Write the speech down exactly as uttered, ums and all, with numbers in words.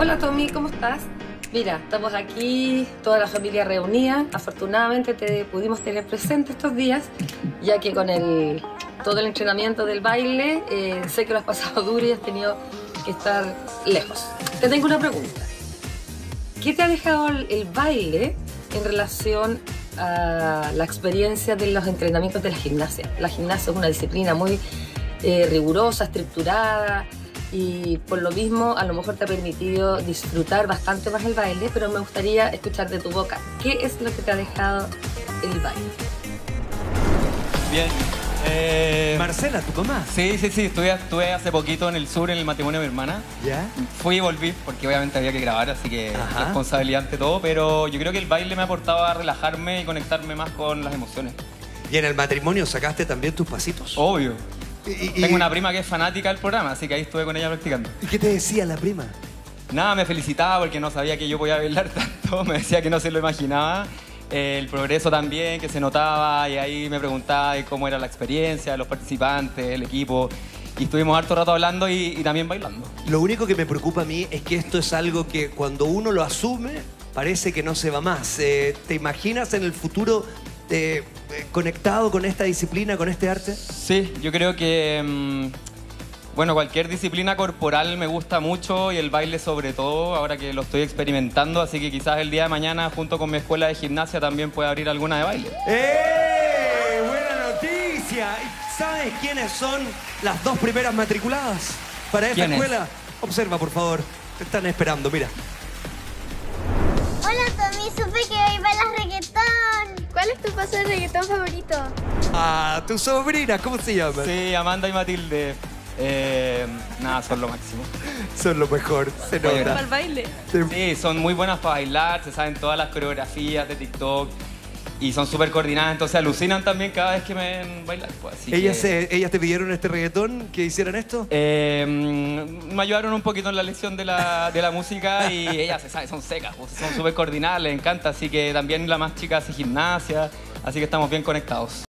Hola Tommy, ¿cómo estás? Mira, estamos aquí, toda la familia reunida. Afortunadamente te pudimos tener presente estos días, ya que con el, todo el entrenamiento del baile, eh, sé que lo has pasado duro y has tenido que estar lejos. Te tengo una pregunta. ¿Qué te ha dejado el, el baile en relación a la experiencia de los entrenamientos de la gimnasia? La gimnasia es una disciplina muy eh, rigurosa, estructurada, y por lo mismo a lo mejor te ha permitido disfrutar bastante más el baile, pero me gustaría escuchar de tu boca, ¿qué es lo que te ha dejado el baile? Bien. Eh, Marcela, ¿tu mamá? Sí, sí, sí. Estuve, estuve hace poquito en el sur en el matrimonio de mi hermana. ¿Ya? Fui y volví porque obviamente había que grabar, así que Ajá. responsabilidad ante todo, pero yo creo que el baile me ha aportado a relajarme y conectarme más con las emociones. ¿Y en el matrimonio sacaste también tus pasitos? Obvio. Y, y- Tengo una prima que es fanática del programa, así que ahí estuve con ella practicando. ¿Y qué te decía la prima? Nada, me felicitaba porque no sabía que yo podía bailar tanto, me decía que no se lo imaginaba. Eh, el progreso también, que se notaba, y ahí me preguntaba de cómo era la experiencia, los participantes, el equipo. Y estuvimos harto rato hablando y, y también bailando. Lo único que me preocupa a mí es que esto es algo que cuando uno lo asume, parece que no se va más. Eh, ¿Te imaginas en el futuro eh, eh, conectado con esta disciplina, con este arte? Sí, yo creo que, mm, bueno, cualquier disciplina corporal me gusta mucho y el baile sobre todo, ahora que lo estoy experimentando, así que quizás el día de mañana, junto con mi escuela de gimnasia, también pueda abrir alguna de baile. ¡Eh! ¡Buena noticia! ¿Y sabes quiénes son las dos primeras matriculadas para esta ¿Quiénes? escuela? Observa, por favor. Te están esperando, mira. Hola Tommy, supe que hoy bailas reggaetón. ¿Cuál es tu paso de reggaetón favorito? Ah, tu sobrina, ¿cómo se llama? Sí, Amanda y Matilde, eh, nada, son lo máximo. Son lo mejor, se Oye, nota. ¿para el baile? Sí, son muy buenas para bailar, se saben todas las coreografías de TikTok y son súper coordinadas, entonces alucinan también cada vez que me ven bailar. Pues, así ¿Ellas, que, se- ¿Ellas te pidieron este reggaetón, que hicieran esto? eh, mm, me ayudaron un poquito en la lección de la, de la música y ellas se saben, son secas, pues, son súper coordinadas, les encanta, así que también la más chica hace gimnasia, así que estamos bien conectados.